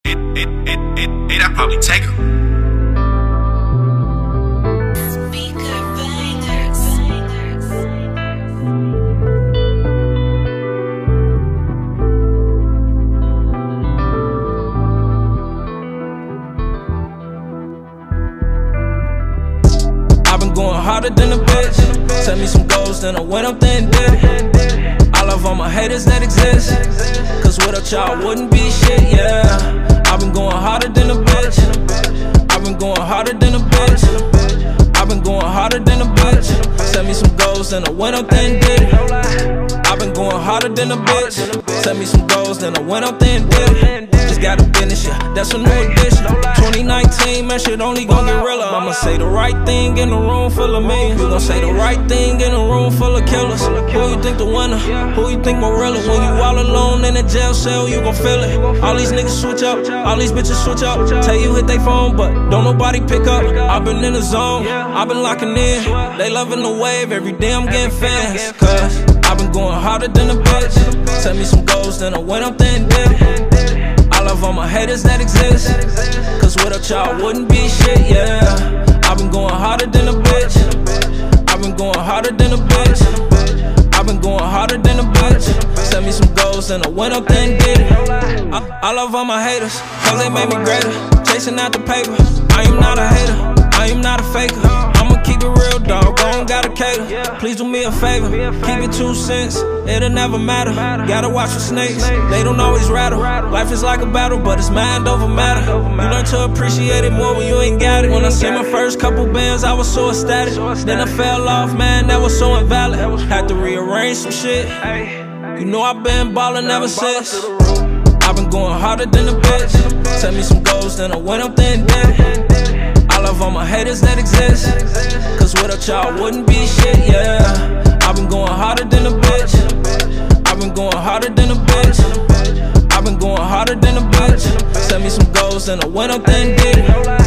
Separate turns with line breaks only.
I'd probably take her.
I've been going harder than a bitch. Set me some goals, then I went up there and did it. I love all my haters that exist, cause without y'all wouldn't be shit, yeah. I've been going harder than a bitch. I've been going harder than a bitch. I've been going harder than a bitch. Set me some goals, then I went up there and did it. I've been going harder than a bitch. Set me some goals, then I went up there and did it. Just got to finish it, that's a new addition. 2019, man, shit only gon' get realer. I'ma say the right thing in a room full of millions. We gon' say the right thing in a room full of killers. Who you think the winner? Who you think more realer? When you all alone in a jail cell, you gon' feel it. All these niggas switch up, all these bitches switch up. Tell you hit they phone, but don't nobody pick up. I've been in the zone, I've been locking in. They loving the wave, every day I'm getting fans. Cause I've been going harder than a bitch. Set me some goals, then I went up there and did it. I love all my haters that exist, cause without y'all wouldn't be shit, yeah. I've been going harder than a bitch. I've been going harder than a bitch. I've been going harder than a bitch. Set me some goals and I went up there and did it. I love all my haters, cause they made me greater. Chasing out the paper, I am not a hater, I am not a faker. I'ma keep it real, dog, I don't gotta cater. Please do me a favor, keep it 2 cents, it'll never matter. Gotta watch for snakes, they don't always rattle. Life is like a battle, but it's mind over matter. You learn to appreciate it more when you ain't got it. When I see my first couple bands, I was so ecstatic. Then I fell off, man, that was so invalid. Had to rearrange some shit. You know I've been ballin' ever since. I've been going harder than a bitch. Set me some goals, then I went up there and did it. I love all my haters that exist, cause without y'all wouldn't be shit, yeah. I've been going harder than a bitch. I've been going harder than a bitch. I've been going harder than a bitch. Set me some goals, then I went up there and did it.